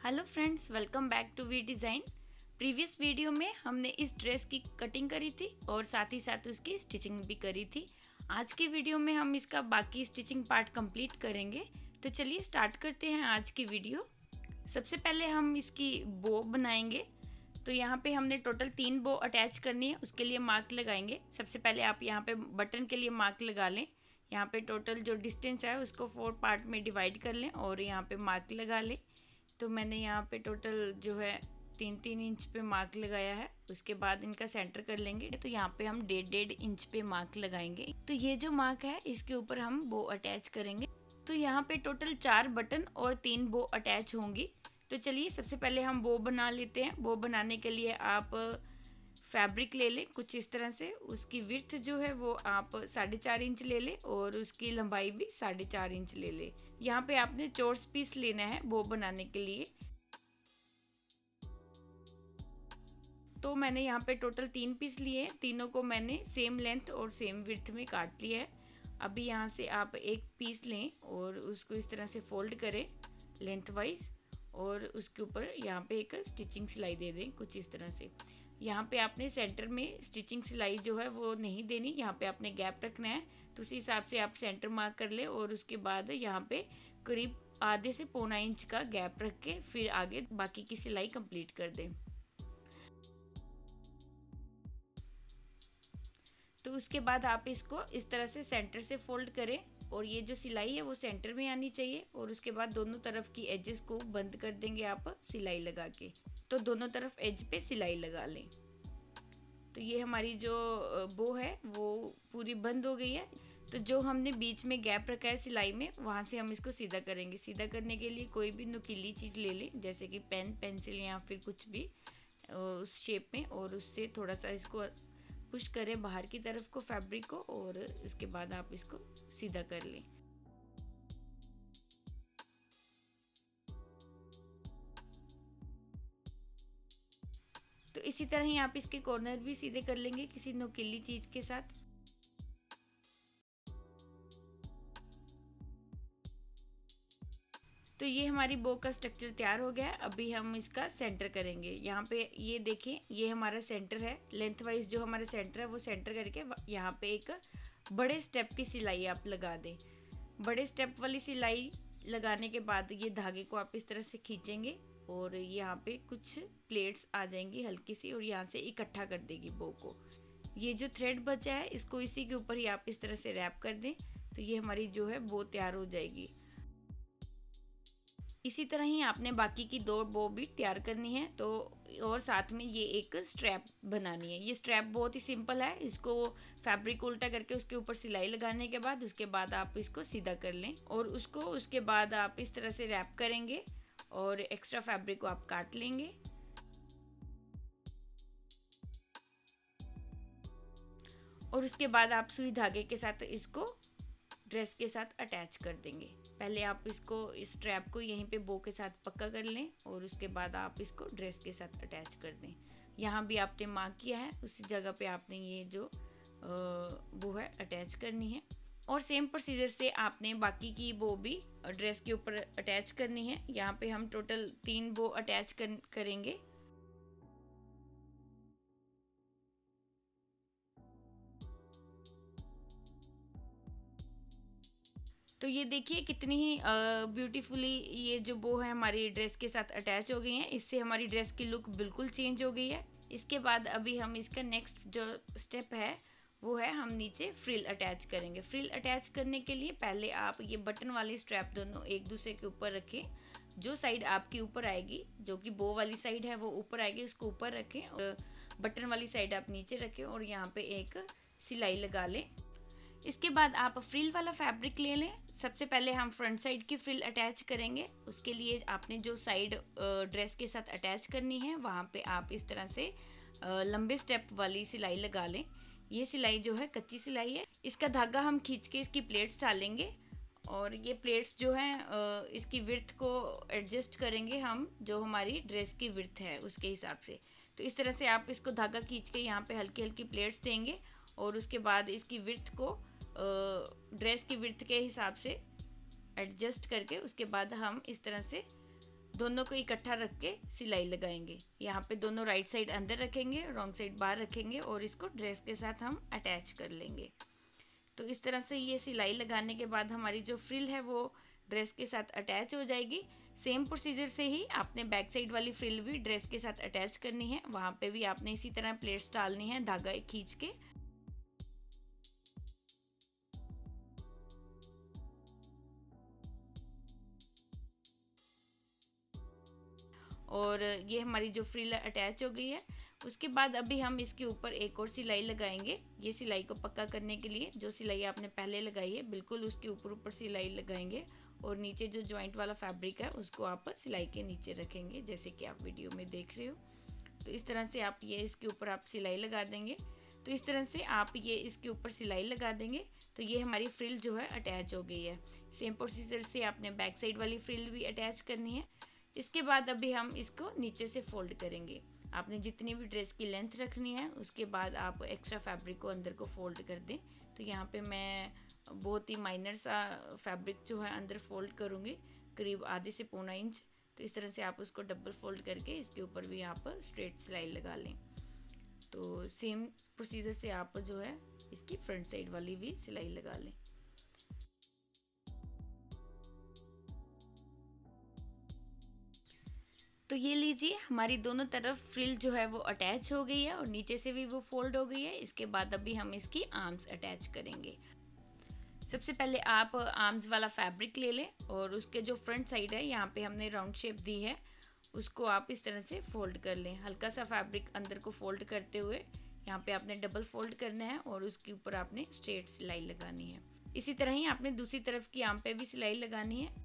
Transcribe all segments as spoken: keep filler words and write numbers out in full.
Hello friends, welcome back to V design. Previous video में हमने इस ड्रेस की कटिंग करी थी और साथ ही साथ उसकी स्टिचिंग भी करी थी। आज की वीडियो में हम इसका बाकी स्टिचिंग पार्ट कंप्लीट करेंगे। तो चलिए स्टार्ट करते हैं आज की वीडियो। सबसे पहले हम इसकी बो बनाएंगे। तो यहाँ पे हमने टोटल तीन बो अटैच करनी है, उसके लिए मार्क लगाएंगे। सबसे पहले आप यहाँ पे बटन के लिए मार्क लगा लें। यहाँ पे टोटल जो डिस्टेंस है उसको फोर पार्ट में डिवाइड कर लें और यहाँ पे मार्क लगा लें। तो मैंने यहाँ पे टोटल जो है तीन तीन इंच पे मार्क लगाया है। उसके बाद इनका सेंटर कर लेंगे। तो यहाँ पे हम डेढ़ डेढ़ इंच पे मार्क लगाएंगे। तो ये जो मार्क है इसके ऊपर हम बो अटैच करेंगे। तो यहाँ पे टोटल चार बटन और तीन बो अटैच होंगी। तो चलिए सबसे पहले हम बो बना लेते हैं। बो बनाने के लिए आप फैब्रिक ले लें कुछ इस तरह से। उसकी विड्थ जो है वो आप साढ़े चार इंच ले लें और उसकी लंबाई भी साढ़े चार इंच ले लें। यहाँ पे आपने चौरस पीस लेना है बो बनाने के लिए। तो मैंने यहाँ पे टोटल तीन पीस लिए। तीनों को मैंने सेम लेंथ और सेम विड्थ में काट लिया है। अभी यहाँ से आप एक पीस लें और उसको इस तरह से फोल्ड करें लेंथ वाइज और उसके ऊपर यहाँ पे एक स्टिचिंग सिलाई दे दें कुछ इस तरह से। यहाँ पे आपने सेंटर में स्टिचिंग सिलाई जो है वो नहीं देनी, यहाँ पे आपने गैप रखना है। तो उसी हिसाब से आप सेंटर मार्क कर ले और उसके बाद यहाँ पे करीब आधे से पौना इंच का गैप रख के फिर आगे बाकी की सिलाई कंप्लीट कर दें। तो उसके बाद आप इसको इस तरह से सेंटर से फोल्ड करें और ये जो सिलाई है वो सेंटर में आनी चाहिए। और उसके बाद दोनों तरफ की एजेस को बंद कर देंगे आप सिलाई लगा के। तो दोनों तरफ एज पे सिलाई लगा लें। तो ये हमारी जो बो है वो पूरी बंद हो गई है। तो जो हमने बीच में गैप रखा है सिलाई में वहाँ से हम इसको सीधा करेंगे। सीधा करने के लिए कोई भी नुकीली चीज़ ले लें, जैसे कि पेन, पेंसिल या फिर कुछ भी उस शेप में, और उससे थोड़ा सा इसको पुश करें बाहर की तरफ को फैब्रिक को और उसके बाद आप इसको सीधा कर लें। तो इसी तरह ही आप इसके कॉर्नर भी सीधे कर लेंगे किसी नुकीली चीज के साथ। तो ये हमारी बो का स्ट्रक्चर तैयार हो गया है। अभी हम इसका सेंटर करेंगे। यहाँ पे ये देखें, ये हमारा सेंटर है। लेंथ वाइज जो हमारा सेंटर है वो सेंटर करके यहाँ पे एक बड़े स्टेप की सिलाई आप लगा दें। बड़े स्टेप वाली सिलाई लगाने के बाद ये धागे को आप इस तरह से खींचेंगे और यहाँ पे कुछ प्लेट्स आ जाएंगी हल्की सी और यहाँ से इकट्ठा कर देगी बो को। ये जो थ्रेड बचा है इसको इसी के ऊपर ही आप इस तरह से रैप कर दें। तो ये हमारी जो है बो तैयार हो जाएगी। इसी तरह ही आपने बाकी की दो बो भी तैयार करनी है। तो और साथ में ये एक स्ट्रैप बनानी है। ये स्ट्रैप बहुत ही सिंपल है। इसको फैब्रिक उल्टा करके उसके ऊपर सिलाई लगाने के बाद उसके बाद आप इसको सीधा कर लें और उसको उसके बाद आप इस तरह से रैप करेंगे और एक्स्ट्रा फैब्रिक को आप काट लेंगे। और उसके बाद आप सुई धागे के साथ इसको ड्रेस के साथ अटैच कर देंगे। पहले आप इसको इस स्ट्रैप को यहीं पे बो के साथ पक्का कर लें और उसके बाद आप इसको ड्रेस के साथ अटैच कर दें। यहाँ भी आपने मार्क किया है उसी जगह पे आपने ये जो बो है अटैच करनी है। और सेम प्रोसीजर से आपने बाकी की बो भी ड्रेस के ऊपर अटैच करनी है। यहाँ पे हम टोटल तीन बो अटैच कर, करेंगे। तो ये देखिए कितनी ही ब्यूटीफुली ये जो बो है हमारी ड्रेस के साथ अटैच हो गई है। इससे हमारी ड्रेस की लुक बिल्कुल चेंज हो गई है। इसके बाद अभी हम इसका नेक्स्ट जो स्टेप है वो है हम नीचे फ्रिल अटैच करेंगे। फ्रिल अटैच करने के लिए पहले आप ये बटन वाली स्ट्रैप दोनों एक दूसरे के ऊपर रखें। जो साइड आपकी ऊपर आएगी, जो कि बो वाली साइड है वो ऊपर आएगी, उसको ऊपर रखें और बटन वाली साइड आप नीचे रखें और यहाँ पे एक सिलाई लगा लें। इसके बाद आप फ्रिल वाला फैब्रिक ले लें। सबसे पहले हम फ्रंट साइड की फ्रिल अटैच करेंगे। उसके लिए आपने जो साइड ड्रेस के साथ अटैच करनी है वहाँ पे आप इस तरह से लंबे स्टेप वाली सिलाई लगा लें। ये सिलाई जो है कच्ची सिलाई है। इसका धागा हम खींच के इसकी प्लेट्स डालेंगे और ये प्लेट्स जो हैं इसकी विड्थ को एडजस्ट करेंगे हम, जो हमारी ड्रेस की विड्थ है उसके हिसाब से। तो इस तरह से आप इसको धागा खींच के यहाँ पे हल्की हल्की प्लेट्स देंगे और उसके बाद इसकी विड्थ को ड्रेस की विड्थ के हिसाब से एडजस्ट करके उसके बाद हम इस तरह से दोनों को इकट्ठा रख के सिलाई लगाएंगे। यहाँ पे दोनों राइट साइड अंदर रखेंगे, रॉन्ग साइड बाहर रखेंगे और इसको ड्रेस के साथ हम अटैच कर लेंगे। तो इस तरह से ये सिलाई लगाने के बाद हमारी जो फ्रिल है वो ड्रेस के साथ अटैच हो जाएगी। सेम प्रोसीजर से ही आपने बैक साइड वाली फ्रिल भी ड्रेस के साथ अटैच करनी है। वहाँ पे भी आपने इसी तरह प्लेट्स डालनी है धागा खींच के। और ये हमारी जो फ्रिल अटैच हो गई है। उसके बाद अभी हम इसके ऊपर एक और सिलाई लगाएंगे। ये सिलाई को पक्का करने के लिए जो सिलाई आपने पहले लगाई है बिल्कुल उसके ऊपर ऊपर सिलाई लगाएंगे और नीचे जो जॉइंट वाला फैब्रिक है उसको आप सिलाई के नीचे रखेंगे, जैसे कि आप वीडियो में देख रहे हो। तो इस तरह से आप ये इसके ऊपर आप सिलाई लगा देंगे। तो इस तरह से आप ये इसके ऊपर सिलाई लगा देंगे तो ये हमारी फ्रिल जो है अटैच हो गई है। सेम प्रोसीजर से आपने बैक साइड वाली फ्रिल भी अटैच करनी है। इसके बाद अभी हम इसको नीचे से फोल्ड करेंगे। आपने जितनी भी ड्रेस की लेंथ रखनी है उसके बाद आप एक्स्ट्रा फैब्रिक को अंदर को फोल्ड कर दें। तो यहाँ पे मैं बहुत ही माइनर सा फैब्रिक जो है अंदर फोल्ड करूँगी, करीब आधे से पौना इंच। तो इस तरह से आप उसको डबल फोल्ड करके इसके ऊपर भी आप स्ट्रेट सिलाई लगा लें। तो सेम प्रोसीजर से आप जो है इसकी फ्रंट साइड वाली भी सिलाई लगा लें। तो ये लीजिए हमारी दोनों तरफ फ्रिल जो है वो अटैच हो गई है और नीचे से भी वो फोल्ड हो गई है। इसके बाद अभी हम इसकी आर्म्स अटैच करेंगे। सबसे पहले आप आर्म्स वाला फैब्रिक ले लें और उसके जो फ्रंट साइड है यहाँ पे हमने राउंड शेप दी है उसको आप इस तरह से फोल्ड कर लें। हल्का सा फैब्रिक अंदर को फोल्ड करते हुए यहाँ पे आपने डबल फोल्ड करना है और उसके ऊपर आपने स्ट्रेट सिलाई लगानी है। इसी तरह ही आपने दूसरी तरफ की आर्म पे भी सिलाई लगानी है।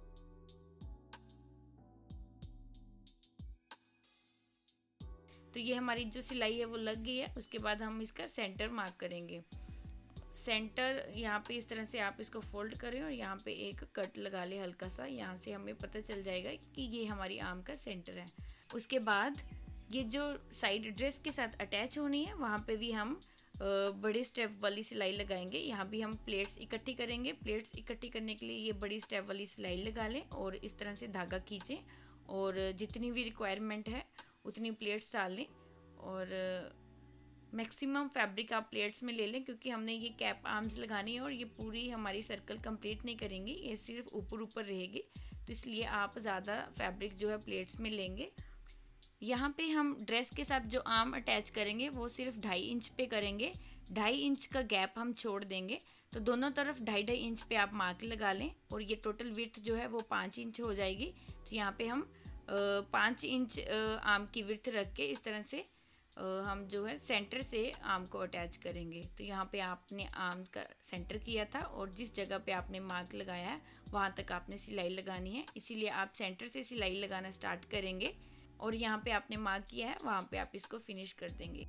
तो ये हमारी जो सिलाई है वो लग गई है। उसके बाद हम इसका सेंटर मार्क करेंगे। सेंटर यहाँ पे इस तरह से आप इसको फोल्ड करें और यहाँ पे एक कट लगा ले हल्का सा। यहाँ से हमें पता चल जाएगा कि ये हमारी आर्म का सेंटर है। उसके बाद ये जो साइड ड्रेस के साथ अटैच होनी है वहाँ पे भी हम बड़ी स्टेप वाली सिलाई लगाएंगे। यहाँ भी हम प्लेट्स इकट्ठी करेंगे। प्लेट्स इकट्ठी करने के लिए ये बड़ी स्टेप वाली सिलाई लगा लें और इस तरह से धागा खींचें और जितनी भी रिक्वायरमेंट है उतनी प्लेट्स डाल लें और मैक्सिमम फैब्रिक आप प्लेट्स में ले लें, क्योंकि हमने ये कैप आर्म्स लगानी है और ये पूरी हमारी सर्कल कंप्लीट नहीं करेंगे, ये सिर्फ ऊपर ऊपर रहेगी। तो इसलिए आप ज़्यादा फैब्रिक जो है प्लेट्स में लेंगे। यहाँ पे हम ड्रेस के साथ जो आर्म अटैच करेंगे वो सिर्फ ढाई इंच पे करेंगे। ढाई इंच का गैप हम छोड़ देंगे। तो दोनों तरफ ढाई ढाई इंच पे आप मार्क लगा लें और ये टोटल विड्थ जो है वो पाँच इंच हो जाएगी। तो यहाँ पे हम पाँच इंच आर्म की विड्थ रख के इस तरह से हम जो है सेंटर से आर्म को अटैच करेंगे। तो यहाँ पे आपने आर्म का सेंटर किया था और जिस जगह पे आपने मार्क लगाया है वहाँ तक आपने सिलाई लगानी है। इसीलिए आप सेंटर से सिलाई लगाना स्टार्ट करेंगे और यहाँ पे आपने मार्क किया है वहाँ पे आप इसको फिनिश कर देंगे।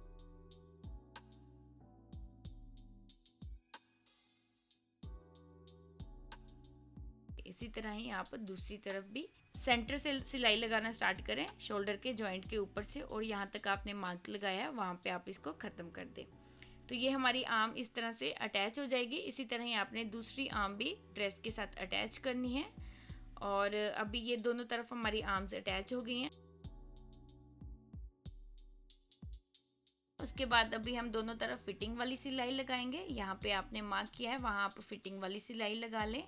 इसी तरह ही आप दूसरी तरफ भी सेंटर से सिलाई लगाना स्टार्ट करें, शोल्डर के जॉइंट के ऊपर से, और यहाँ तक आपने मार्क लगाया है वहाँ पे आप इसको ख़त्म कर दें। तो ये हमारी आर्म इस तरह से अटैच हो जाएगी। इसी तरह ही आपने दूसरी आर्म भी ड्रेस के साथ अटैच करनी है। और अभी ये दोनों तरफ हमारी आर्म्स अटैच हो गई हैं। उसके बाद अभी हम दोनों तरफ फिटिंग वाली सिलाई लगाएंगे। यहाँ पे आपने मार्क किया है वहाँ आप फिटिंग वाली सिलाई लगा लें।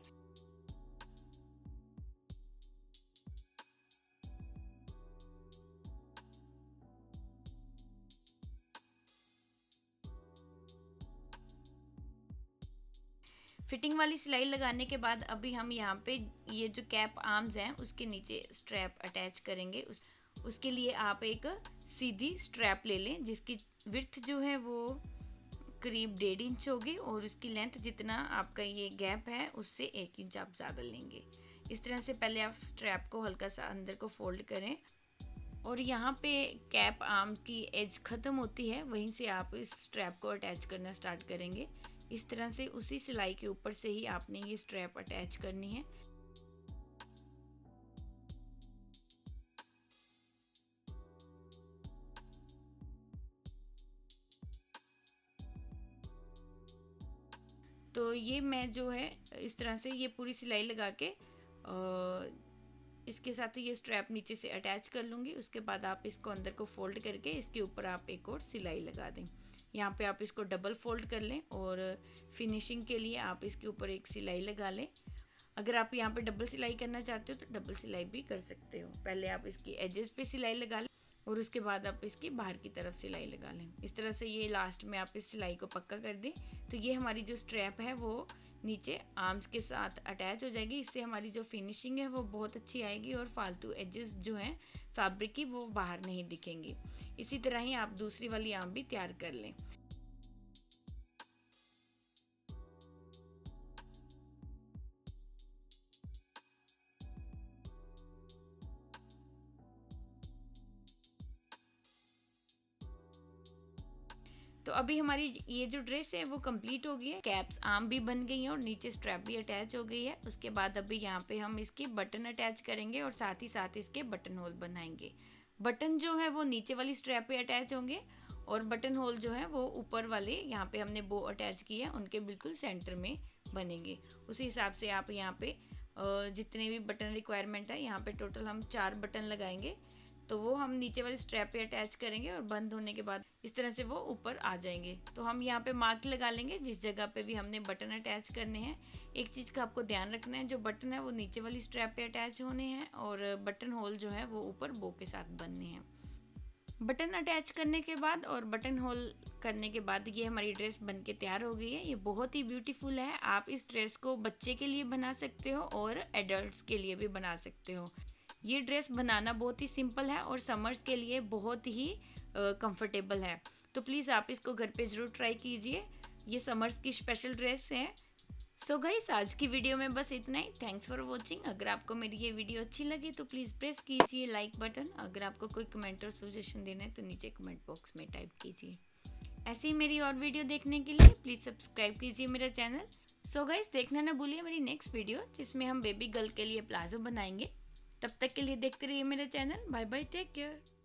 फिटिंग वाली सिलाई लगाने के बाद अभी हम यहाँ पे ये जो कैप आर्म्स हैं उसके नीचे स्ट्रैप अटैच करेंगे। उस, उसके लिए आप एक सीधी स्ट्रैप ले लें जिसकी विड्थ जो है वो करीब डेढ़ इंच होगी और उसकी लेंथ जितना आपका ये गैप है उससे एक इंच आप ज़्यादा लेंगे। इस तरह से पहले आप स्ट्रैप को हल्का सा अंदर को फोल्ड करें और यहाँ पे कैप आर्म की एज ख़त्म होती है, वहीं से आप इस स्ट्रैप को अटैच करना स्टार्ट करेंगे। इस तरह से उसी सिलाई के ऊपर से ही आपने ये स्ट्रैप अटैच करनी है। तो ये मैं जो है इस तरह से ये पूरी सिलाई लगा के इसके साथ ही ये स्ट्रैप नीचे से अटैच कर लूँगी। उसके बाद आप इसको अंदर को फोल्ड करके इसके ऊपर आप एक और सिलाई लगा दें। यहाँ पे आप इसको डबल फोल्ड कर लें और फिनिशिंग के लिए आप इसके ऊपर एक सिलाई लगा लें। अगर आप यहाँ पे डबल सिलाई करना चाहते हो तो डबल सिलाई भी कर सकते हो। पहले आप इसकी एजेस पे सिलाई लगा लें और उसके बाद आप इसकी बाहर की तरफ सिलाई लगा लें। इस तरह से ये लास्ट में आप इस सिलाई को पक्का कर दें तो ये हमारी जो स्ट्रैप है वो नीचे आर्म्स के साथ अटैच हो जाएगी। इससे हमारी जो फिनिशिंग है वो बहुत अच्छी आएगी और फालतू एजेस जो हैं फैब्रिक की वो बाहर नहीं दिखेंगी। इसी तरह ही आप दूसरी वाली आर्म भी तैयार कर लें। तो अभी हमारी ये जो ड्रेस है वो कंप्लीट हो गई है। कैप्स आर्म भी बन गई है और नीचे स्ट्रैप भी अटैच हो गई है। उसके बाद अभी यहाँ पे हम इसके बटन अटैच करेंगे और साथ ही साथ इसके बटन होल बनाएंगे। बटन जो है वो नीचे वाली स्ट्रैप पे अटैच होंगे और बटन होल जो है वो ऊपर वाले यहाँ पे हमने बो अटैच किए हैं उनके बिल्कुल सेंटर में बनेंगे। उसी हिसाब से आप यहाँ पे जितने भी बटन रिक्वायरमेंट है, यहाँ पे टोटल हम चार बटन लगाएंगे तो वो हम नीचे वाली स्ट्रैप पे अटैच करेंगे और बंद होने के बाद इस तरह से वो ऊपर आ जाएंगे। तो हम यहाँ पे मार्क लगा लेंगे जिस जगह पे भी हमने बटन अटैच करने हैं। एक चीज़ का आपको ध्यान रखना है, जो बटन है वो नीचे वाली स्ट्रैप पे अटैच होने हैं और बटन होल जो है वो ऊपर बो के साथ बनने हैं। बटन अटैच करने के बाद और बटन होल करने के बाद ये हमारी ड्रेस बन के तैयार हो गई है। ये बहुत ही ब्यूटीफुल है। आप इस ड्रेस को बच्चे के लिए बना सकते हो और एडल्ट्स के लिए भी बना सकते हो। ये ड्रेस बनाना बहुत ही सिंपल है और समर्स के लिए बहुत ही कंफर्टेबल है। तो प्लीज़ आप इसको घर पे ज़रूर ट्राई कीजिए। ये समर्स की स्पेशल ड्रेस है। सो गाइस, आज की वीडियो में बस इतना ही। Thanks for watching. अगर आपको मेरी ये वीडियो अच्छी लगी तो प्लीज़ प्रेस कीजिए लाइक बटन। अगर आपको कोई कमेंट और सजेशन देना है तो नीचे कमेंट बॉक्स में टाइप कीजिए। ऐसे ही मेरी और वीडियो देखने के लिए प्लीज़ सब्सक्राइब कीजिए मेरा चैनल। सो गाइस, देखना ना भूलिए मेरी नेक्स्ट वीडियो जिसमें हम बेबी गर्ल के लिए प्लाजो बनाएंगे। तब तक के लिए देखते रहिए मेरा channel. Bye bye, take care.